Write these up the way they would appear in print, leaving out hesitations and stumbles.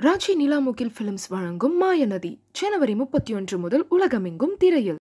Raji நிலாமுகில் films வழங்கும் மாயநதி ஜனவரி 31 முதல் உலகமெங்கும் திரையில்.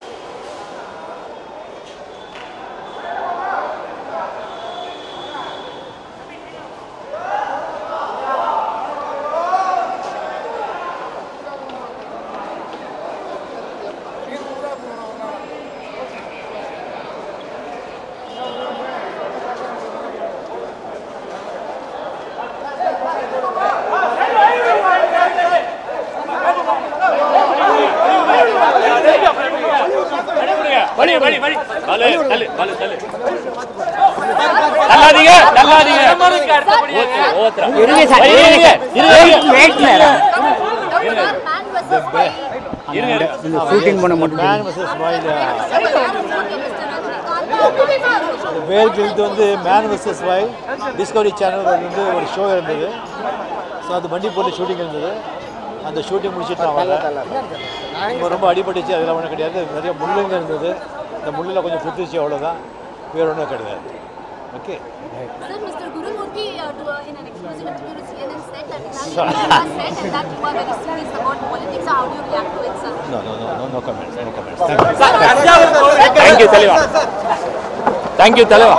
Man Versus Wild Discovery Channel ஒரு ஷோ இருந்தது. ஸோ அது மண்டிப்பூரில் ஷூட்டிங் இருந்தது. அந்த ஷூட்டிங் முடிச்சுட்டு நான் வரல. ரொம்ப அடிபட்டுச்சு, அதெல்லாம் ஒன்றும் கிடையாது. நிறைய முள்ளுங்க இருந்தது. இந்த முள்ளில் கொஞ்சம் குத்துச்சு, அவ்வளோதான், வேறு ஒன்றும் கிடையாது. Okay. Sir, Mr. Gurumurthy in an exclusive interview to CNN said that you are very serious about politics. How do you react to it, sir? No comments. No comments. Thank you, Taliva. Thank you, Taliva.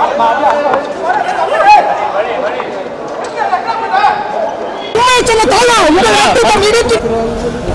चलो